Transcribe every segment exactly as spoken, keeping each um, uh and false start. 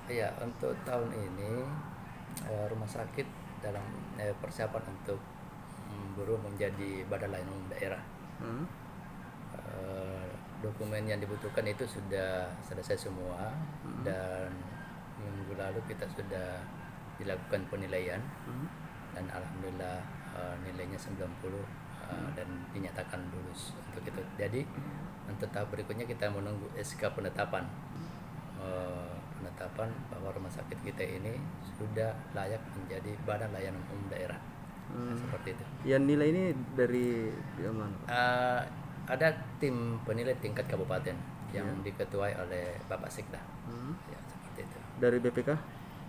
Ya, untuk tahun ini eh, rumah sakit dalam eh, persiapan untuk mm, buruh menjadi badan layanan umum daerah. Hmm. Eh, dokumen yang dibutuhkan itu sudah selesai semua, Hmm. dan minggu lalu kita sudah dilakukan penilaian, Hmm. dan alhamdulillah eh, nilainya sembilan puluh eh, dan dinyatakan lulus untuk itu. Jadi untuk tahap berikutnya kita menunggu S K penetapan. Eh, penetapan bahwa rumah sakit kita ini sudah layak menjadi badan layanan umum daerah. Nah, Hmm. seperti itu. Yang nilai ini dari yang mana? Eh, ada tim penilai tingkat kabupaten yang Ya. diketuai oleh Bapak Sekda. Hmm. Ya, seperti itu. Dari B P K?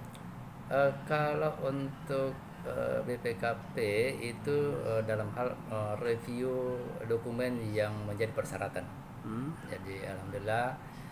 Eh, kalau untuk eh, B P K P itu eh, dalam hal eh, review dokumen yang menjadi persyaratan. Hmm. Jadi alhamdulillah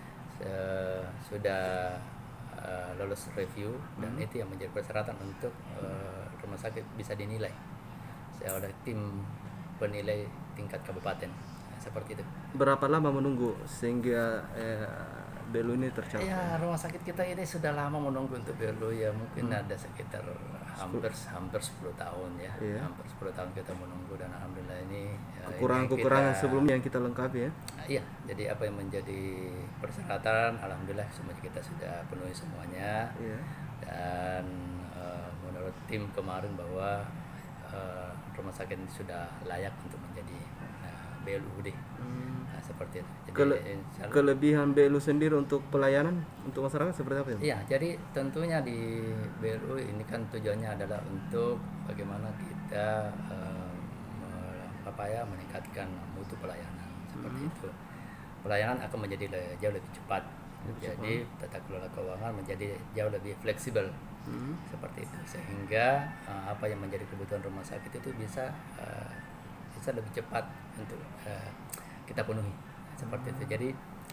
eh, sudah eh, lolos review, dan Hmm. itu yang menjadi persyaratan untuk eh, rumah sakit bisa dinilai oleh tim penilai tingkat kabupaten. Nah, seperti itu. Berapa lama menunggu sehingga eh, Belu ini tercapai? Ya, rumah sakit kita ini sudah lama menunggu untuk Belu, ya mungkin Hmm. ada sekitar hampir hampir sepuluh tahun ya. Iya. Hampir sepuluh tahun kita menunggu, dan alhamdulillah ini ya, Kekurangan-kekurangan kita- sebelumnya yang kita lengkapi ya. Iya, jadi apa yang menjadi persyaratan alhamdulillah semuanya kita sudah penuhi semuanya. Iya. Dan eh, menurut tim kemarin bahwa eh, rumah sakit ini sudah layak untuk menjadi eh, B L U D. Hmm. Nah, seperti itu. Jadi Kele- insya Allah- kelebihan Belu sendiri untuk pelayanan untuk masyarakat seperti apa ya? Iya, jadi tentunya di B L U ini kan tujuannya adalah untuk bagaimana kita eh, me- apa ya meningkatkan mutu pelayanan seperti Hmm. itu. Pelayanan akan menjadi le- jauh lebih cepat. Lebih Jadi tata kelola keuangan menjadi jauh lebih fleksibel Hmm. seperti itu, sehingga eh, apa yang menjadi kebutuhan rumah sakit itu bisa eh, bisa lebih cepat untuk eh, kita penuhi seperti itu. Jadi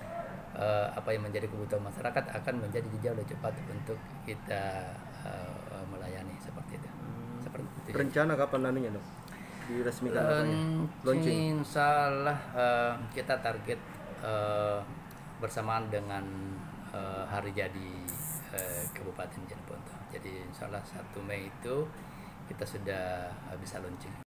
eh, apa yang menjadi kebutuhan masyarakat akan menjadi jauh lebih cepat untuk kita eh, melayani seperti itu. Seperti itu. Rencana kapan nantinya dok? Diresmikan katanya? Launching. Insya Allah eh, kita target eh, bersamaan dengan eh, hari jadi eh, Kabupaten Jeneponto. Jadi insya Allah satu Mei itu kita sudah eh, bisa launching.